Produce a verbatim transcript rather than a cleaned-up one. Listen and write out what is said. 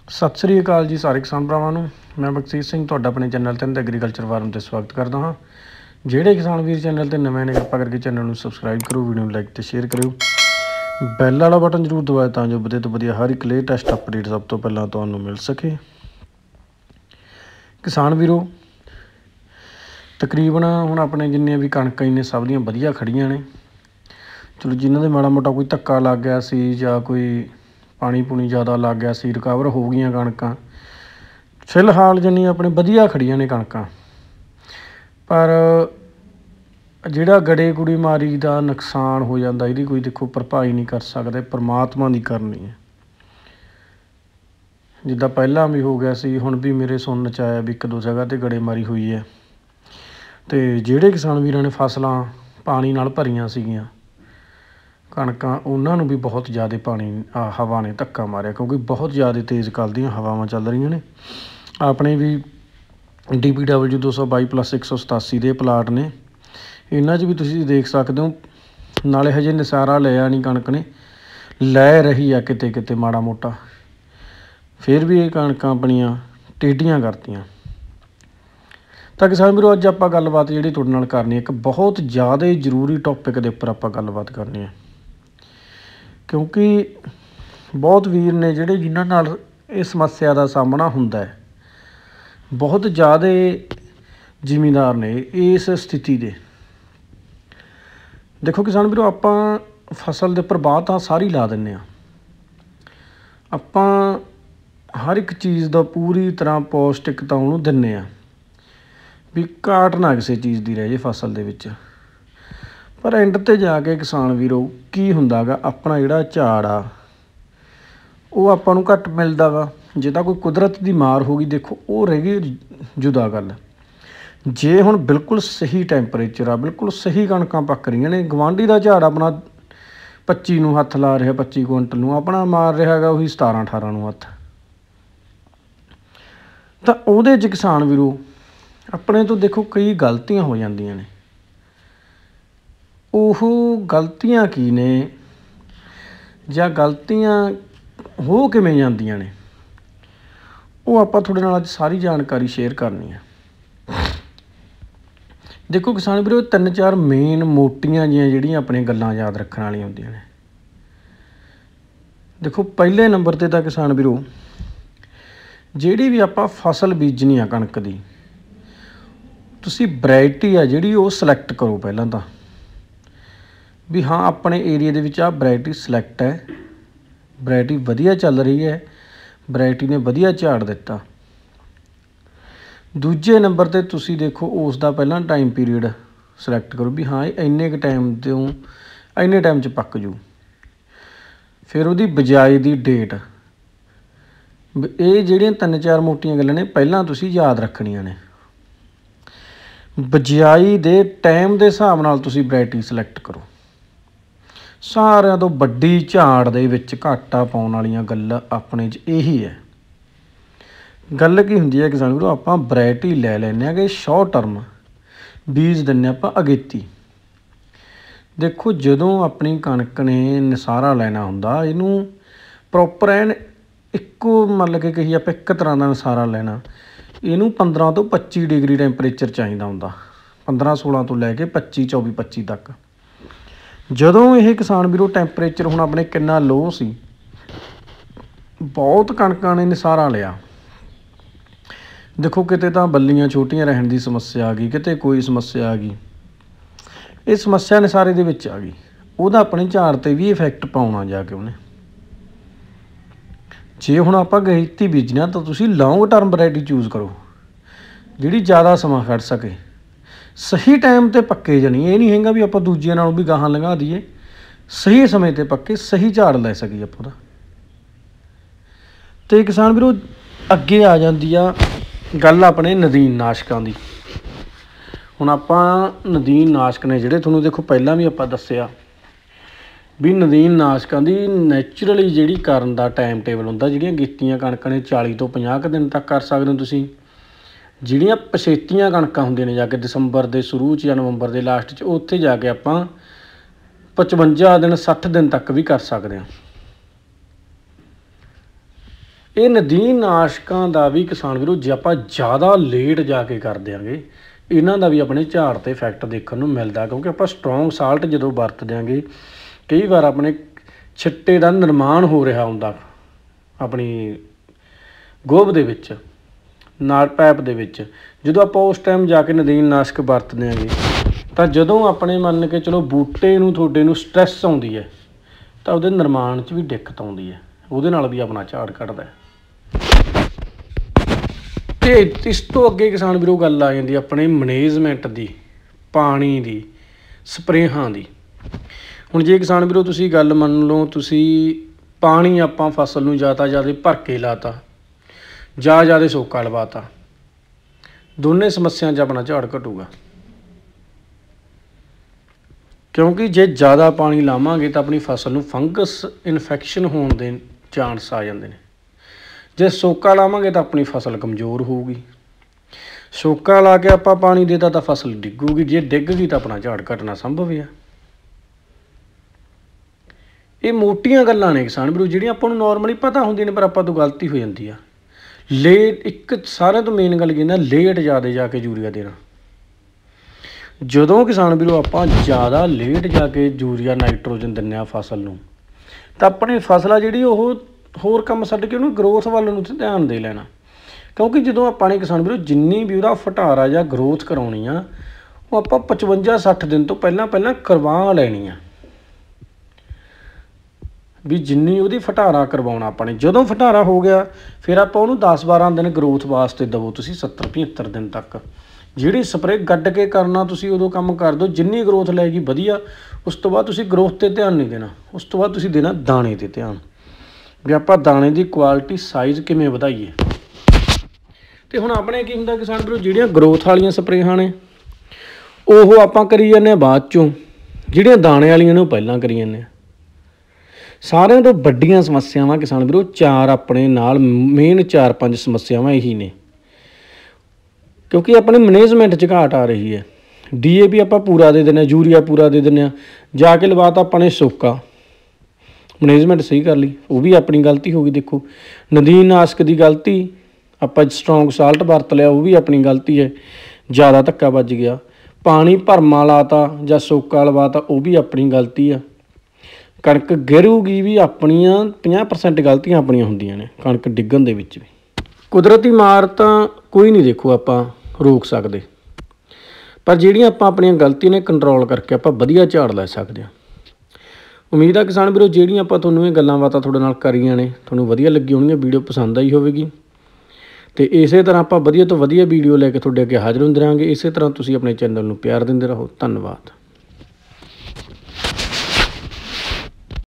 ਸਤਿ ਸ੍ਰੀ ਅਕਾਲ ਜੀ ਸਾਰੇ ਕਿਸਾਨ ਭਰਾਵਾਂ ਨੂੰ। ਮੈਂ ਬਖਸ਼ੀਸ਼ ਸਿੰਘ ਤੁਹਾਡਾ ਆਪਣੇ ਚੈਨਲ ਤਿੰਨ ਐਗਰੀਕਲਚਰ ਫਾਰਮ 'ਤੇ ਸਵਾਗਤ ਕਰਦਾ ਹਾਂ। ਜਿਹੜੇ ਕਿਸਾਨ ਵੀਰ ਚੈਨਲ 'ਤੇ ਨਵੇਂ ਨੇ ਕਿਰਪਾ ਕਰਕੇ ਚੈਨਲ ਨੂੰ ਸਬਸਕ੍ਰਾਈਬ ਕਰੋ, ਵੀਡੀਓ ਨੂੰ ਲਾਈਕ ਅਤੇ ਸ਼ੇਅਰ ਕਰਿਓ, ਬੈਲ ਵਾਲਾ ਬਟਨ ਜ਼ਰੂਰ ਦਬਾਓ ਤਾਂ ਜੋ ਵਧੀਆ ਤੋਂ ਵਧੀਆ ਹਰ ਇੱਕ ਲੇਟੈਸਟ ਅਪਡੇਟ ਸਭ ਤੋਂ ਪਹਿਲਾਂ ਤੁਹਾਨੂੰ ਮਿਲ ਸਕੇ। ਕਿਸਾਨ ਵੀਰੋ, ਤਕਰੀਬਨ ਹੁਣ ਆਪਣੇ ਜਿੰਨੀਆਂ ਵੀ ਕਣਕਾਂ ਨੇ ਸਭ ਦੀਆਂ ਵਧੀਆ ਖੜੀਆਂ ਨੇ। ਚਲੋ ਜਿਨ੍ਹਾਂ ਦੇ ਮਾੜਾ ਮੋਟਾ ਕੋਈ ਧੱਕਾ ਲੱਗ ਗਿਆ ਸੀ ਜਾਂ ਕੋਈ ਪਾਣੀ ਪੂਣੀ ਜ਼ਿਆਦਾ ਲੱਗ ਗਿਆ ਸੀ, ਰਿਕਵਰ ਹੋ ਗਈਆਂ ਕਣਕਾਂ। ਫਿਲਹਾਲ ਜਿੰਨੀ ਆਪਣੇ ਵਧੀਆ ਖੜੀਆਂ ਨੇ ਕਣਕਾਂ, ਪਰ ਜਿਹੜਾ ਗੜੇ ਗੁੜੀ ਮਾਰੀ ਦਾ ਨੁਕਸਾਨ ਹੋ ਜਾਂਦਾ ਇਹਦੀ ਕੋਈ ਦੇਖੋ ਭਰਪਾਈ ਨਹੀਂ ਕਰ ਸਕਦੇ, ਪਰਮਾਤਮਾ ਦੀ ਕਰਨੀ ਹੈ। ਜਿੱਦਾਂ ਪਹਿਲਾਂ ਵੀ ਹੋ ਗਿਆ ਸੀ, ਹੁਣ ਵੀ ਮੇਰੇ ਸੁਣਨ 'ਚ ਆਇਆ ਵੀ ਇੱਕ ਦੋ ਜਗ੍ਹਾ 'ਤੇ ਗੜੇਮਾਰੀ ਹੋਈ ਹੈ। ਅਤੇ ਜਿਹੜੇ ਕਿਸਾਨ ਵੀਰਾਂ ਨੇ ਫਸਲਾਂ ਪਾਣੀ ਨਾਲ ਭਰੀਆਂ ਸੀਗੀਆਂ ਕਣਕਾਂ, ਉਹਨਾਂ ਨੂੰ ਵੀ ਬਹੁਤ ਜ਼ਿਆਦਾ ਪਾਣੀ ਹਵਾ ਨੇ ਧੱਕਾ ਮਾਰਿਆ, ਕਿਉਂਕਿ ਬਹੁਤ ਜ਼ਿਆਦਾ ਤੇਜ਼ ਕੱਲ੍ਹ ਹਵਾਵਾਂ ਚੱਲ ਰਹੀਆਂ ਨੇ। ਆਪਣੇ ਵੀ ਡੀ ਪੀ ਡਬਲਯੂ ਦੋ ਸੌ ਬਾਈ ਪਲੱਸ ਇੱਕ ਸੌ ਸਤਾਸੀ ਦੇ ਪਲਾਟ ਨੇ, ਇਹਨਾਂ 'ਚ ਵੀ ਤੁਸੀਂ ਦੇਖ ਸਕਦੇ ਹੋ। ਨਾਲੇ ਹਜੇ ਨਿਸਾਰਾ ਲਿਆ ਨਹੀਂ ਕਣਕ ਨੇ, ਲੈ ਰਹੀ ਆ ਕਿਤੇ ਕਿਤੇ ਮਾੜਾ ਮੋਟਾ, ਫਿਰ ਵੀ ਇਹ ਕਣਕਾਂ ਆਪਣੀਆਂ ਟੇਢੀਆਂ ਕਰਤੀਆਂ। ਤਾਂ ਕਿਸਾਨ ਵੀਰੋ, ਅੱਜ ਆਪਾਂ ਗੱਲਬਾਤ ਜਿਹੜੀ ਤੁਹਾਡੇ ਨਾਲ ਕਰਨੀ, ਇੱਕ ਬਹੁਤ ਜ਼ਿਆਦਾ ਜ਼ਰੂਰੀ ਟੌਪਿਕ ਦੇ ਉੱਪਰ ਆਪਾਂ ਗੱਲਬਾਤ ਕਰਨੀ ਹੈ, ਕਿਉਂਕਿ ਬਹੁਤ ਵੀਰ ਨੇ ਜਿਹੜੇ ਜਿਨ੍ਹਾਂ ਨਾਲ ਇਹ ਸਮੱਸਿਆ ਦਾ ਸਾਹਮਣਾ ਹੁੰਦਾ ਹੈ। ਬਹੁਤ ਜ਼ਿਆਦਾ ਜ਼ਿਮੀਂਦਾਰ ਨੇ ਇਸ ਸਥਿਤੀ ਦੇ। ਦੇਖੋ ਕਿਸਾਨ ਵੀਰੋ, ਆਪਾਂ ਫਸਲ ਦੇ ਉੱਪਰ ਬਾਹ ਤਾਂ ਸਾਰੀ ਲਾ ਦਿੰਦੇ ਹਾਂ, ਆਪਾਂ ਹਰ ਇੱਕ ਚੀਜ਼ ਦਾ ਪੂਰੀ ਤਰ੍ਹਾਂ ਪੌਸ਼ਟਿਕਤਾ ਉਹਨੂੰ ਦਿੰਦੇ ਹਾਂ ਵੀ ਘਾਟ ਨਾ ਕਿਸੇ ਚੀਜ਼ ਦੀ ਰਹਿ ਜੇ ਫਸਲ ਦੇ ਵਿੱਚ। ਪਰ ਐਂਡ 'ਤੇ ਜਾ ਕੇ ਕਿਸਾਨ ਵੀਰੋ ਕੀ ਹੁੰਦਾ ਗਾ, ਆਪਣਾ ਜਿਹੜਾ ਝਾੜ ਆ ਉਹ ਆਪਾਂ ਨੂੰ ਘੱਟ ਮਿਲਦਾ ਗਾ। ਜੇ ਤਾਂ ਕੋਈ ਕੁਦਰਤ ਦੀ ਮਾਰ ਹੋ ਗਈ, ਦੇਖੋ ਉਹ ਰਹਿ ਗਈ ਜੁਦਾ ਗੱਲ। ਜੇ ਹੁਣ ਬਿਲਕੁਲ ਸਹੀ ਟੈਂਪਰੇਚਰ ਆ, ਬਿਲਕੁਲ ਸਹੀ ਕਣਕਾਂ ਪੱਕ ਰਹੀਆਂ ਨੇ, ਗਵਾਂਢੀ ਦਾ ਝਾੜ ਆਪਣਾ ਪੱਚੀ ਨੂੰ ਹੱਥ ਲਾ ਰਿਹਾ, ਪੱਚੀ ਕੁਇੰਟਲ ਨੂੰ, ਆਪਣਾ ਮਾਰ ਰਿਹਾ ਹੈਗਾ ਉਹੀ ਸਤਾਰਾਂ ਅਠਾਰਾਂ ਨੂੰ ਹੱਥ, ਤਾਂ ਉਹਦੇ 'ਚ ਕਿਸਾਨ ਵੀਰੋ ਆਪਣੇ ਤੋਂ ਦੇਖੋ ਕਈ ਗਲਤੀਆਂ ਹੋ ਜਾਂਦੀਆਂ ਨੇ। ਉਹ ਗਲਤੀਆਂ ਕੀ ਨੇ ਜਾਂ ਗਲਤੀਆਂ ਹੋ ਕਿਵੇਂ ਜਾਂਦੀਆਂ ਨੇ, ਉਹ ਆਪਾਂ ਤੁਹਾਡੇ ਨਾਲ ਅੱਜ ਸਾਰੀ ਜਾਣਕਾਰੀ ਸ਼ੇਅਰ ਕਰਨੀ ਹੈ। ਦੇਖੋ ਕਿਸਾਨ ਵੀਰੋ, ਤਿੰਨ ਚਾਰ ਮੇਨ ਮੋਟੀਆਂ ਜਿਹੀਆਂ ਜਿਹੜੀਆਂ ਆਪਣੀਆਂ ਗੱਲਾਂ ਯਾਦ ਰੱਖਣ ਵਾਲੀਆਂ ਹੁੰਦੀਆਂ ਨੇ। ਦੇਖੋ ਪਹਿਲੇ ਨੰਬਰ 'ਤੇ ਤਾਂ ਕਿਸਾਨ ਵੀਰੋ, ਜਿਹੜੀ ਵੀ ਆਪਾਂ ਫਸਲ ਬੀਜਣੀ ਆ ਕਣਕ ਦੀ, ਤੁਸੀਂ ਵੈਰਾਈਟੀ ਆ ਜਿਹੜੀ ਉਹ ਸਿਲੈਕਟ ਕਰੋ ਪਹਿਲਾਂ ਤਾਂ, ਵੀ ਹਾਂ ਆਪਣੇ ਏਰੀਏ ਦੇ ਵਿੱਚ ਆਹ ਵੈਰਾਈਟੀ ਸਿਲੈਕਟ ਹੈ, ਵੈਰਾਈਟੀ ਵਧੀਆ ਚੱਲ ਰਹੀ ਹੈ, ਵੈਰਾਈਟੀ ਨੇ ਵਧੀਆ ਝਾੜ ਦਿੱਤਾ। ਦੂਜੇ ਨੰਬਰ 'ਤੇ ਤੁਸੀਂ ਦੇਖੋ ਉਸ ਦਾ ਪਹਿਲਾਂ ਟਾਈਮ ਪੀਰੀਅਡ ਸਿਲੈਕਟ ਕਰੋ ਵੀ ਹਾਂ ਇਹ ਇੰਨੇ ਕੁ ਟਾਈਮ ਤੋਂ ਇੰਨੇ ਟਾਈਮ 'ਚ ਪੱਕ ਜੂ। ਫਿਰ ਉਹਦੀ ਬਿਜਾਈ ਦੀ ਡੇਟ, ਇਹ ਜਿਹੜੀਆਂ ਤਿੰਨ ਚਾਰ ਮੋਟੀਆਂ ਗੱਲਾਂ ਨੇ ਪਹਿਲਾਂ ਤੁਸੀਂ ਯਾਦ ਰੱਖਣੀਆਂ ਨੇ। ਬਿਜਾਈ ਦੇ ਟਾਈਮ ਦੇ ਹਿਸਾਬ ਨਾਲ ਤੁਸੀਂ ਵੈਰਾਈਟੀ ਸਿਲੈਕਟ ਕਰੋ। ਸਾਰਿਆਂ ਤੋਂ ਵੱਡੀ ਝਾੜ ਦੇ ਵਿੱਚ ਘਾਟਾ ਪਾਉਣ ਵਾਲੀਆਂ ਗੱਲ ਆਪਣੇ 'ਚ ਇਹੀ ਹੈ। ਗੱਲ ਕੀ ਹੁੰਦੀ ਹੈ ਕਿਸਾਨ ਵੀਰੋ, ਆਪਾਂ ਵੈਰਾਈਟੀ ਲੈ ਲੈਂਦੇ ਹਾਂ ਕਿ ਸ਼ੋਰਟ ਟਰਮ ਬੀਜ ਦਿੰਦੇ ਆਪਾਂ ਅਗੇਤੀ। ਦੇਖੋ ਜਦੋਂ ਆਪਣੀ ਕਣਕ ਨੇ ਨਿਸਾਰਾ ਲੈਣਾ ਹੁੰਦਾ, ਇਹਨੂੰ ਪ੍ਰੋਪਰ ਐਨ ਇੱਕੋ ਮਤਲਬ ਕਿ ਕਹੀ ਆਪਾਂ ਇੱਕ ਤਰ੍ਹਾਂ ਦਾ ਨਿਸਾਰਾ ਲੈਣਾ, ਇਹਨੂੰ ਪੰਦਰਾਂ ਤੋਂ ਪੱਚੀ ਡਿਗਰੀ ਟੈਂਪਰੇਚਰ ਚਾਹੀਦਾ ਹੁੰਦਾ, ਪੰਦਰਾਂ ਸੋਲਾਂ ਤੋਂ ਲੈ ਕੇ ਪੱਚੀ ਚੌਵੀ ਪੱਚੀ ਤੱਕ। ਜਦੋਂ ਇਹ ਕਿਸਾਨ ਵੀਰੋ ਟੈਂਪਰੇਚਰ ਹੁਣ ਆਪਣੇ ਕਿੰਨਾ ਲੋਅ ਸੀ, ਬਹੁਤ ਕਣਕਾਂ ਨੇ ਨਿਸਾਰਾ ਲਿਆ। ਦੇਖੋ ਕਿਤੇ ਤਾਂ ਬੱਲੀਆਂ ਛੋਟੀਆਂ ਰਹਿਣ ਦੀ ਸਮੱਸਿਆ ਆ ਗਈ, ਕਿਤੇ ਕੋਈ ਸਮੱਸਿਆ ਆ ਗਈ, ਇਹ ਸਮੱਸਿਆ ਨਿਸਾਰੇ ਦੇ ਵਿੱਚ ਆ ਗਈ, ਉਹਦਾ ਆਪਣੇ ਝਾੜ 'ਤੇ ਵੀ ਇਫੈਕਟ ਪਾਉਣਾ ਜਾ ਕੇ ਉਹਨੇ। ਜੇ ਹੁਣ ਆਪਾਂ ਅਗੇਤੀ ਬੀਜਣਾ ਤਾਂ ਤੁਸੀਂ ਲੌਂਗ ਟਰਮ ਵੈਰਾਈਟੀ ਚੂਜ਼ ਕਰੋ, ਜਿਹੜੀ ਜ਼ਿਆਦਾ ਸਮਾਂ ਖੜ ਸਕੇ, ਸਹੀ ਟਾਈਮ 'ਤੇ ਪੱਕੇ। ਜਾਣੀ ਇਹ ਨਹੀਂ ਹੈਗਾ ਵੀ ਆਪਾਂ ਦੂਜਿਆਂ ਨਾਲੋਂ ਵੀ ਗਾਹਾਂ ਲੰਘਾ ਦਈਏ, ਸਹੀ ਸਮੇਂ 'ਤੇ ਪੱਕੇ, ਸਹੀ ਝਾੜ ਲੈ ਸਕੀਏ ਆਪਾਂ ਉਹਦਾ। ਅਤੇ ਕਿਸਾਨ ਵੀਰੋ ਅੱਗੇ ਆ ਜਾਂਦੀ ਆ ਗੱਲ ਆਪਣੇ ਨਦੀਨ ਨਾਸ਼ਕਾਂ ਦੀ। ਹੁਣ ਆਪਾਂ ਨਦੀਨ ਨਾਸ਼ਕ ਨੇ ਜਿਹੜੇ ਤੁਹਾਨੂੰ ਦੇਖੋ ਪਹਿਲਾਂ ਵੀ ਆਪਾਂ ਦੱਸਿਆ ਵੀ ਨਦੀਨ ਨਾਸ਼ਕਾਂ ਦੀ ਨੈਚੁਰਲੀ ਜਿਹੜੀ ਕਰਨ ਦਾ ਟਾਈਮ ਟੇਬਲ ਹੁੰਦਾ, ਜਿਹੜੀਆਂ ਗੀਤੀਆਂ ਕਣਕਾਂ ਨੇ ਚਾਲੀ ਤੋਂ ਪੰਜਾਹ ਕੁ ਦਿਨ ਤੱਕ ਕਰ ਸਕਦੇ ਹੋ ਤੁਸੀਂ। ਜਿਹੜੀਆਂ ਪਛੇਤੀਆਂ ਕਣਕਾਂ ਹੁੰਦੀਆਂ ਨੇ ਜਾ ਕੇ ਦਸੰਬਰ ਦੇ ਸ਼ੁਰੂ 'ਚ ਜਾਂ ਨਵੰਬਰ ਦੇ ਲਾਸਟ 'ਚ, ਉੱਥੇ ਜਾ ਕੇ ਆਪਾਂ ਪਚਵੰਜਾ ਦਿਨ ਸੱਠ ਦਿਨ ਤੱਕ ਵੀ ਕਰ ਸਕਦੇ ਹਾਂ। ਇਹ ਨਦੀਨ ਨਾਸ਼ਕਾਂ ਦਾ ਵੀ ਕਿਸਾਨ ਵੀਰੋ ਜੇ ਆਪਾਂ ਜ਼ਿਆਦਾ ਲੇਟ ਜਾ ਕੇ ਕਰ ਦਿਆਂਗੇ ਇਹਨਾਂ ਦਾ ਵੀ ਆਪਣੇ ਝਾੜ 'ਤੇ ਇਫੈਕਟ ਦੇਖਣ ਨੂੰ ਮਿਲਦਾ, ਕਿਉਂਕਿ ਆਪਾਂ ਸਟਰੋਂਗ ਸਾਲਟ ਜਦੋਂ ਵਰਤ ਦਿਆਂਗੇ ਕਈ ਵਾਰ ਆਪਣੇ ਛਿੱਟੇ ਦਾ ਨਿਰਮਾਣ ਹੋ ਰਿਹਾ ਹੁੰਦਾ ਆਪਣੀ ਗੋਭ ਦੇ ਵਿੱਚ, ਨਾੜ ਪੈਪ ਦੇ ਵਿੱਚ। ਜਦੋਂ ਆਪਾਂ ਉਸ ਟਾਈਮ ਜਾ ਕੇ ਨਦੀਨ ਨਾਸ਼ਕ ਵਰਤ ਦਿਆਂਗੇ ਤਾਂ ਜਦੋਂ ਆਪਣੇ ਮੰਨ ਕੇ ਚਲੋ ਬੂਟੇ ਨੂੰ ਤੁਹਾਡੇ ਨੂੰ ਸਟ੍ਰੈਸ ਆਉਂਦੀ ਹੈ ਤਾਂ ਉਹਦੇ ਨਿਰਮਾਣ 'ਚ ਵੀ ਦਿੱਕਤ ਆਉਂਦੀ ਹੈ, ਉਹਦੇ ਨਾਲ ਵੀ ਆਪਣਾ ਝਾੜ ਘਟਦਾ। ਅਤੇ ਇਸ ਤੋਂ ਅੱਗੇ ਕਿਸਾਨ ਵੀਰੋ ਗੱਲ ਆ ਜਾਂਦੀ ਆਪਣੇ ਮੈਨੇਜਮੈਂਟ ਦੀ, ਪਾਣੀ ਦੀ, ਸਪਰੇਹਾਂ ਦੀ। ਹੁਣ ਜੇ ਕਿਸਾਨ ਵੀਰੋ ਤੁਸੀਂ ਗੱਲ ਮੰਨ ਲਓ, ਤੁਸੀਂ ਪਾਣੀ ਆਪਾਂ ਫਸਲ ਨੂੰ ਜ਼ਿਆਦਾ ਜ਼ਿਆਦਾ ਭਰ ਕੇ ਲਾਤਾ ਜਾਂ ਜ਼ਿਆਦਾ ਸੋਕਾ ਲਵਾਤਾ, ਦੋਨੇ ਸਮੱਸਿਆ 'ਚ ਆਪਣਾ ਝਾੜ ਘਟੂਗਾ। ਕਿਉਂਕਿ ਜੇ ਜ਼ਿਆਦਾ ਪਾਣੀ ਲਾਵਾਂਗੇ ਤਾਂ ਆਪਣੀ ਫਸਲ ਨੂੰ ਫੰਗਸ ਇਨਫੈਕਸ਼ਨ ਹੋਣ ਦੇ ਚਾਂਸ ਆ ਜਾਂਦੇ ਨੇ। ਜੇ ਸੋਕਾ ਲਾਵਾਂਗੇ ਤਾਂ ਆਪਣੀ ਫਸਲ ਕਮਜ਼ੋਰ ਹੋਊਗੀ। ਸੋਕਾ ਲਾ ਕੇ ਆਪਾਂ ਪਾਣੀ ਦੇਤਾ ਤਾਂ ਫਸਲ ਡਿੱਗੂਗੀ, ਜੇ ਡਿੱਗ ਗਈ ਤਾਂ ਆਪਣਾ ਝਾੜ ਘਟਣਾ ਸੰਭਵ ਹੈ। ਇਹ ਮੋਟੀਆਂ ਗੱਲਾਂ ਨੇ ਕਿਸਾਨ ਵੀਰੋ ਜਿਹੜੀਆਂ ਆਪਾਂ ਨੂੰ ਨੋਰਮਲੀ ਪਤਾ ਹੁੰਦੀਆਂ ਨੇ, ਪਰ ਆਪਾਂ ਤੋਂ ਗਲਤੀ ਹੋ ਜਾਂਦੀ ਆ। ਲੇਟ ਇੱਕ ਸਾਰਿਆਂ ਤੋਂ ਮੇਨ ਗੱਲ ਕਹਿੰਦਾ ਲੇਟ ਜ਼ਿਆਦਾ ਜਾ ਕੇ ਯੂਰੀਆ ਦੇਣਾ। ਜਦੋਂ ਕਿਸਾਨ ਵੀਰੋ ਆਪਾਂ ਜ਼ਿਆਦਾ ਲੇਟ ਜਾ ਕੇ ਯੂਰੀਆ ਨਾਈਟ੍ਰੋਜਨ ਦਿੰਦੇ ਹਾਂ ਫਸਲ ਨੂੰ ਤਾਂ ਆਪਣੀ ਫਸਲ ਆ ਜਿਹੜੀ ਉਹ ਹੋਰ ਕੰਮ ਛੱਡ ਕੇ ਉਹਨੂੰ ਗਰੋਥ ਵੱਲ ਨੂੰ ਧਿਆਨ ਦੇ ਲੈਣਾ। ਕਿਉਂਕਿ ਜਦੋਂ ਆਪਾਂ ਨੇ ਕਿਸਾਨ ਵੀਰੋ ਜਿੰਨੀ ਵੀ ਉਹਦਾ ਫਟਾਰਾ ਜਾਂ ਗਰੋਥ ਕਰਾਉਣੀ ਆ ਉਹ ਆਪਾਂ ਪਚਵੰਜਾ ਸੱਠ ਦਿਨ ਤੋਂ ਪਹਿਲਾਂ ਪਹਿਲਾਂ ਕਰਵਾ ਲੈਣੀ ਆ, ਵੀ ਜਿੰਨੀ ਉਹਦੀ ਫਟਾਰਾ ਕਰਵਾਉਣਾ ਆਪਾਂ ਨੇ। ਜਦੋਂ ਫਟਾਰਾ ਹੋ ਗਿਆ ਫਿਰ ਆਪਾਂ ਉਹਨੂੰ ਦਸ ਬਾਰਾਂ ਦਿਨ ਗਰੋਥ ਵਾਸਤੇ ਦੇਵੋ ਤੁਸੀਂ, ਸੱਤਰ ਪਝੱਤਰ ਦਿਨ ਤੱਕ। ਜਿਹੜੀ ਸਪਰੇਅ ਗੱਡ ਕੇ ਕਰਨਾ ਤੁਸੀਂ ਉਦੋਂ ਕੰਮ ਕਰ ਦਿਓ, ਜਿੰਨੀ ਗਰੋਥ ਲੈ ਗਈ ਵਧੀਆ। ਉਸ ਤੋਂ ਬਾਅਦ ਤੁਸੀਂ ਗਰੋਥ 'ਤੇ ਧਿਆਨ ਨਹੀਂ ਦੇਣਾ, ਉਸ ਤੋਂ ਬਾਅਦ ਤੁਸੀਂ ਦੇਣਾ ਦਾਣੇ 'ਤੇ ਧਿਆਨ, ਵੀ ਆਪਾਂ ਦਾਣੇ ਦੀ ਕੁਆਲਿਟੀ ਸਾਈਜ਼ ਕਿਵੇਂ ਵਧਾਈਏ। ਅਤੇ ਹੁਣ ਆਪਣੇ ਕੀ ਹੁੰਦਾ ਕਿਸਾਨ ਵੀਰੋ, ਜਿਹੜੀਆਂ ਗਰੋਥ ਵਾਲੀਆਂ ਸਪਰੇਹਾਂ ਨੇ ਉਹ ਆਪਾਂ ਕਰੀ ਜਾਂਦੇ ਹਾਂ ਬਾਅਦ 'ਚੋਂ, ਜਿਹੜੀਆਂ ਦਾਣੇ ਵਾਲੀਆਂ ਨੇ ਉਹ ਪਹਿਲਾਂ ਕਰੀ ਜਾਂਦੇ ਹਾਂ। ਸਾਰਿਆਂ ਤੋਂ ਵੱਡੀਆਂ ਸਮੱਸਿਆਵਾਂ ਕਿਸਾਨ ਵੀਰੋ ਚਾਰ ਆਪਣੇ ਨਾਲ ਮੇਨ ਚਾਰ ਪੰਜ ਸਮੱਸਿਆਵਾਂ ਇਹੀ ਨੇ, ਕਿਉਂਕਿ ਆਪਣੇ ਮੈਨੇਜਮੈਂਟ 'ਚ ਘਾਟ ਆ ਰਹੀ ਹੈ। ਡੀ ਏ ਪੀ ਆਪਾਂ ਪੂਰਾ ਦੇ ਦਿੰਦੇ ਹਾਂ, ਯੂਰੀਆ ਪੂਰਾ ਦੇ ਦਿੰਦੇ ਹਾਂ, ਜਾ ਕੇ ਲਵਾ ਤਾ ਆਪਾਂ ਨੇ ਸੋਕਾ, ਮੈਨੇਜਮੈਂਟ ਸਹੀ ਕਰ ਲਈ, ਉਹ ਵੀ ਆਪਣੀ ਗਲਤੀ ਹੋ ਗਈ। ਦੇਖੋ ਨਦੀਨ ਨਾਸ਼ਕ ਦੀ ਗਲਤੀ, ਆਪਾਂ ਸਟਰੋਂਗ ਸਾਲਟ ਵਰਤ ਲਿਆ, ਉਹ ਵੀ ਆਪਣੀ ਗਲਤੀ ਹੈ, ਜ਼ਿਆਦਾ ਧੱਕਾ ਵੱਜ ਗਿਆ। ਪਾਣੀ ਭਰਮਾ ਲਾਤਾ ਜਾਂ ਸੋਕਾ ਲਵਾਤਾ, ਉਹ ਵੀ ਆਪਣੀ ਗਲਤੀ ਆ। ਕਣਕ ਗਿਰੂਗੀ ਵੀ ਆਪਣੀਆਂ ਪੰਜਾਹ ਪਰਸੈਂਟ ਗਲਤੀਆਂ ਆਪਣੀਆਂ ਹੁੰਦੀਆਂ ਨੇ ਕਣਕ ਡਿੱਗਣ ਦੇ ਵਿੱਚ ਵੀ। ਕੁਦਰਤੀ ਮਾਰ ਤਾਂ ਕੋਈ ਨਹੀਂ ਦੇਖੋ ਆਪਾਂ ਰੋਕ ਸਕਦੇ, ਪਰ ਜਿਹੜੀਆਂ ਆਪਾਂ ਆਪਣੀਆਂ ਗਲਤੀਆਂ ਨੇ ਕੰਟਰੋਲ ਕਰਕੇ ਆਪਾਂ ਵਧੀਆ ਝਾੜ ਲੈ ਸਕਦੇ ਹਾਂ। ਉਮੀਦ ਆ ਕਿਸਾਨ ਵੀਰੋ ਜਿਹੜੀਆਂ ਆਪਾਂ ਤੁਹਾਨੂੰ ਇਹ ਗੱਲਾਂ ਬਾਤਾਂ ਤੁਹਾਡੇ ਨਾਲ ਕਰੀਆਂ ਨੇ ਤੁਹਾਨੂੰ ਵਧੀਆ ਲੱਗੀ ਹੋਣਗੀਆਂ, ਵੀਡੀਓ ਪਸੰਦ ਆਈ ਹੋਵੇਗੀ। ਅਤੇ ਇਸੇ ਤਰ੍ਹਾਂ ਆਪਾਂ ਵਧੀਆ ਤੋਂ ਵਧੀਆ ਵੀਡੀਓ ਲੈ ਕੇ ਤੁਹਾਡੇ ਅੱਗੇ ਹਾਜ਼ਰ ਹੁੰਦੇ ਰਹਾਂਗੇ। ਇਸੇ ਤਰ੍ਹਾਂ ਤੁਸੀਂ ਆਪਣੇ ਚੈਨਲ ਨੂੰ ਪਿਆਰ ਦਿੰਦੇ ਰਹੋ। ਧੰਨਵਾਦ।